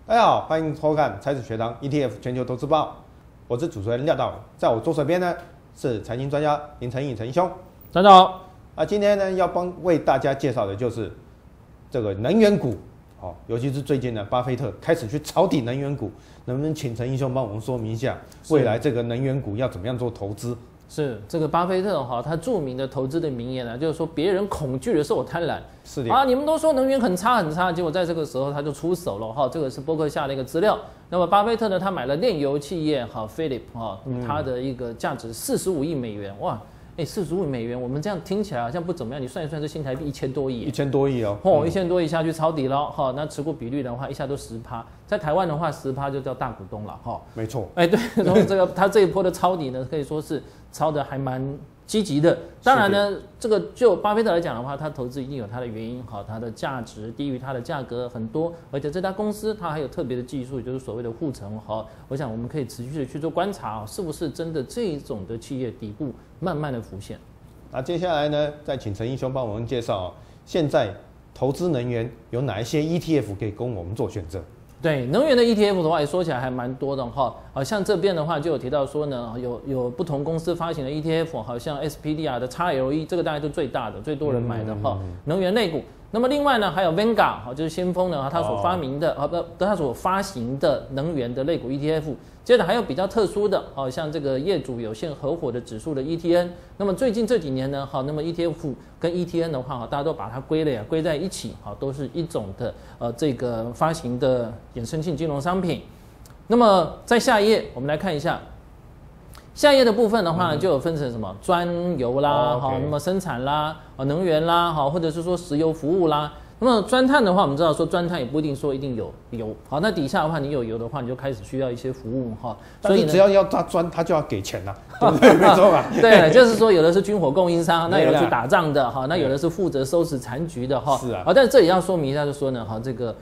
大家好，欢迎收看财史学堂 ETF 全球投资报，我是主持人廖道伟，在我左手边呢是财经专家林承义陈兄。 大家好。 今天呢要为大家介绍的就是这个能源股，尤其是最近呢，巴菲特开始去抄底能源股，能不能请陈义兄帮我们说明一下，未来这个能源股要怎么样做投资？ 是这个巴菲特他著名的投资的名言就是说别人恐惧的时候我贪婪。 是的你们都说能源很差很差，结果在这个时候他就出手了这个是伯克夏的一个资料。那么巴菲特呢，他买了炼油企业Philip 那么他的一个价值45亿美元，哇，45亿美元，我们这样听起来好像不怎么样，你算一算，这新台币1000多亿 ，1000多亿 1000多亿下去抄底了那持股比率的话，一下都10%，在台湾的话10%就叫大股东了没错， 对，然后这个他这一波的抄底呢，可以说是抄的还蛮积极的。当然呢，这个就巴菲特来讲的话，他投资一定有他的原因它的价值低于它的价格很多，而且这家公司它还有特别的技术，就是所谓的护城我想我们可以持续的去做观察是不是真的这一种的企业底部慢慢的浮现。 那接下来呢，再请陈义兄帮我们介绍现在投资能源有哪一些 ETF 可以供我们做选择。 对，能源的 ETF 的话，也说起来还蛮多的像这边的话就有提到说呢，有不同公司发行的 ETF， 好像 SPDR 的 XLE， 这个大概就最大的、最多人买的能源类股。那么另外呢，还有 Vanguard 就是先锋呢，它所发明的它所发行的能源的类股 ETF。接着还有比较特殊的像这个业主有限合伙的指数的 ETN。那么最近这几年呢，那么 ETF 跟 ETN 的话大家都把它归在一起都是一种的这个发行的衍生性金融商品。那么在下一页我们来看一下。下一页的部分的话呢，就有分成什么专油啦，那么生产啦，能源啦，或者是说石油服务啦。那么专碳的话，我们知道说专碳也不一定说一定有油，那底下的话你有油的话，你就开始需要一些服务所以只要他专，他就要给钱对不对？没错吧？ 对，就是说有的是军火供应商，那有的去打仗的那有的是负责收拾残局的是啊。 但是这也要说明一下，就说呢这个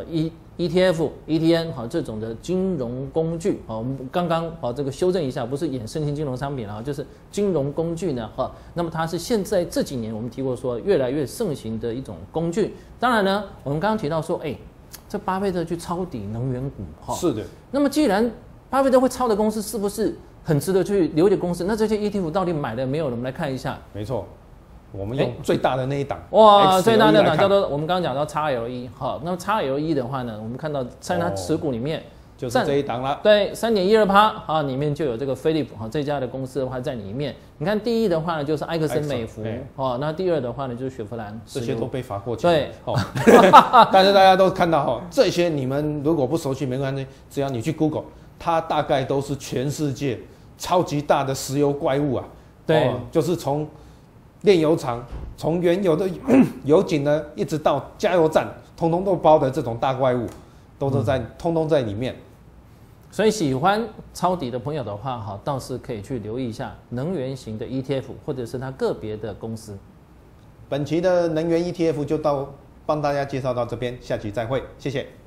ETF、ETN 这种的金融工具我们刚刚这个修正一下，不是衍生性金融商品就是金融工具呢那么它是现在这几年我们提过说越来越盛行的一种工具。当然呢，我们刚刚提到说，这巴菲特去抄底能源股是的。 那么既然巴菲特会抄的公司，是不是很值得去留意的公司？那这些 ETF 到底买了没有？我们来看一下。 没错。我们用最大的那一档， 最大的那一档叫做我们刚刚讲到 XLE 那么 XLE 的话呢，我们看到在它持股里面就是这一档了， 对，3.12%里面就有这个 Philip 这家的公司的话在里面。你看第一的话呢就是埃克森美孚那第二的话呢就是雪佛兰， 这些都被罚过钱。 对， 但是大家都看到这些你们如果不熟悉没关系，只要你去 Google， 它大概都是全世界超级大的石油怪物对， 就是从炼油厂，从原有的油井呢，一直到加油站，通通都包的这种大怪物，都通通在里面。 所以喜欢抄底的朋友的话倒是可以去留意一下能源型的 ETF， 或者是它个别的公司。 本期的能源 ETF 就帮大家介绍到这边，下期再会，谢谢。